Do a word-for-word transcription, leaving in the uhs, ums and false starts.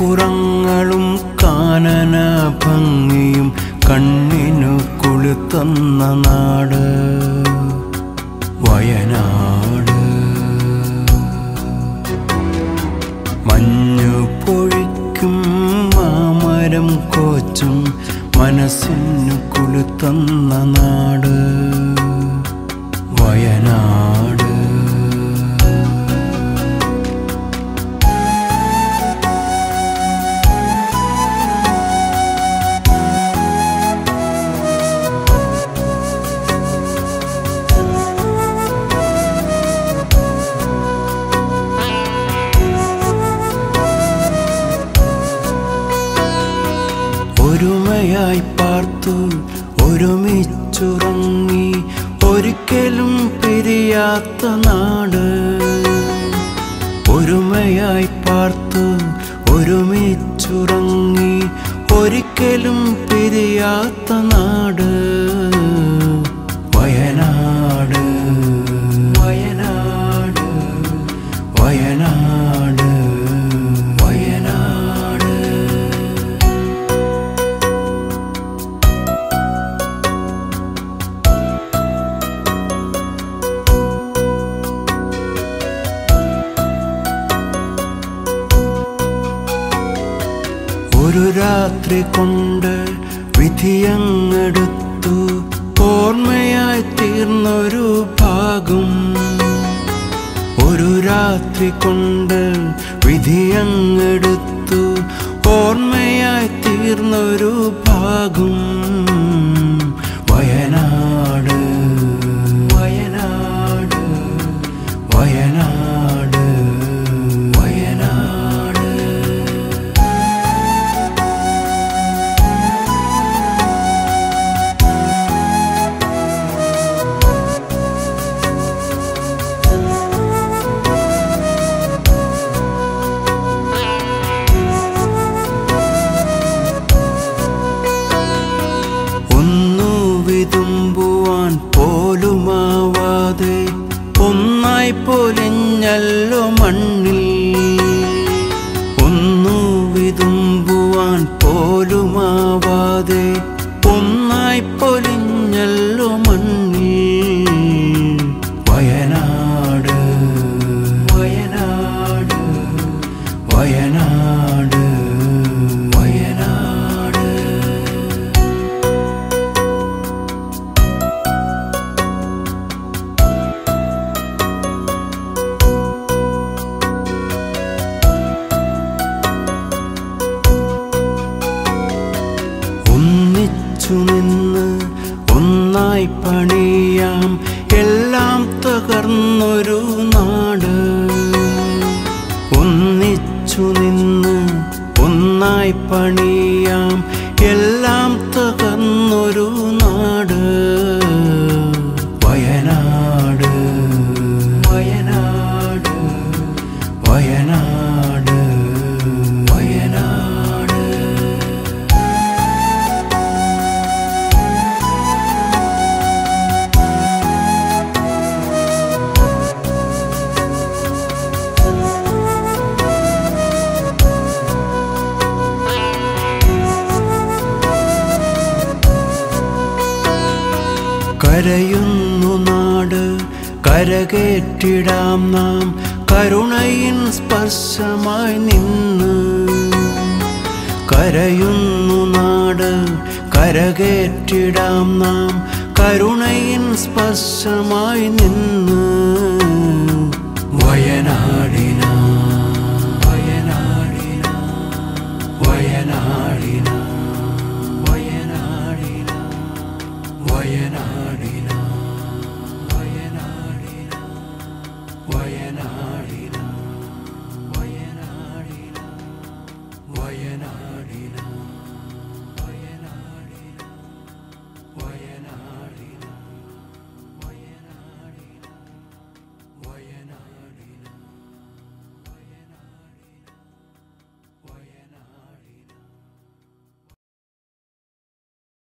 പുറങ്ങളും കാനന ഭംഗിയും കണ്ണിനു കുളിർത്തുന്ന നാട് വയനാട്. മഞ്ഞു പൊഴിക്കും മാമരം കോച്ചും മനസ്സിനു കുളിർത്തുന്ന നാട് വയനാട്. ഒരുമയായി പാർത്തു ഒരുമിച്ചുറങ്ങി ഒരിക്കലും പിരിയാത്ത നാട്. ഒരുമയായി പാർത്തു ഒരുമിച്ചുറങ്ങി ഒരിക്കലും പിരിയാത്ത നാട് വയനാട് വയനാട് വയനാട് വയനാട്. ഒരു രാത്രി കൊണ്ട് വിധിയങ്ങെടുത്തു ഓർമ്മയായി തീർന്നൊരു ഭാഗം. ഒരു രാത്രി കൊണ്ട് വിധിയങ്ങെടുത്തു ഓർമ്മയായി തീർന്നൊരു ഭാഗം വയനാട് വയനാട് വയനാട് വയനാട്. വിതുമ്പുവാൻ പോലുമാവാതെ ഒന്നായി പൊലിഞ്ഞല്ലോ മണ്ണിൽ. ഒന്നു വിതുമ്പുവാൻ പോലുമാവാതെ ഒന്നായി പൊലിഞ്ഞല്ലോ മണ്ണിൽ വയനാട് വയനാട് വയനാട് വയനാട്. ഒന്നിച്ചു നിന്ന് ഒന്നായി പണിയാം എല്ലാം തകർന്നൊരു നാട്. ഒന്നിച്ചു നിന്ന് ഒന്നായി പണിയാം എല്ലാം തകർന്നൊരു നാട് വയനാട് വയനാട് വയനാട് വയനാട്. കരയുന്നു നാട് കരകേറ്റിടാം നാം കരുണയിൻ സ്പർശമായി നിന്ന്. കരയുന്നു നാട് കരകേറ്റിടാം നാം കരുണയിൻ സ്പർശമായി നിന്ന് വയനാട്